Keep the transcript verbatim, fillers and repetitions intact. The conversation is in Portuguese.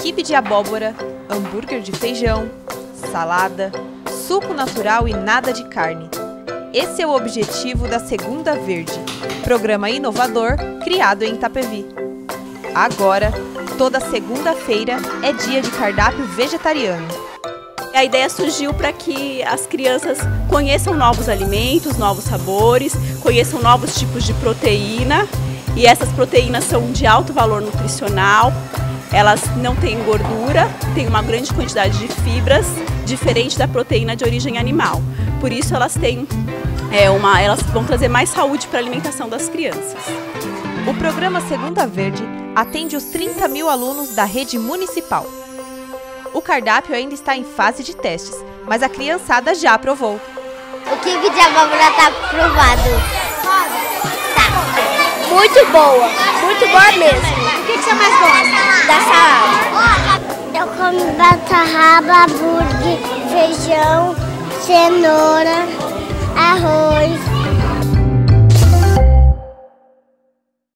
quibe de abóbora, hambúrguer de feijão, salada, suco natural e nada de carne. Esse é o objetivo da Segunda Verde, programa inovador criado em Itapevi. Agora, toda segunda-feira é dia de cardápio vegetariano. A ideia surgiu para que as crianças conheçam novos alimentos, novos sabores, conheçam novos tipos de proteína. E essas proteínas são de alto valor nutricional, elas não têm gordura, têm uma grande quantidade de fibras, diferente da proteína de origem animal. Por isso elas têm, é, uma, elas vão trazer mais saúde para a alimentação das crianças. O programa Segunda Verde atende os trinta mil alunos da rede municipal. O cardápio ainda está em fase de testes, mas a criançada já aprovou. O quibe de abóbora está aprovado. Tá. Muito boa, muito boa mesmo. O que, que você mais gosta? Da salada. Eu como beterraba, hambúrguer, feijão, cenoura, arroz.